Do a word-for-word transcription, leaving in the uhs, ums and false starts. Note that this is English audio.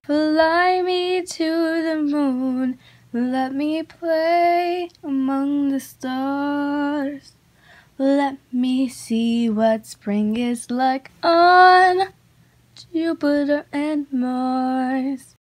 Fly me to the moon, let me play among the stars. Let me see what spring is like on Jupiter and Mars.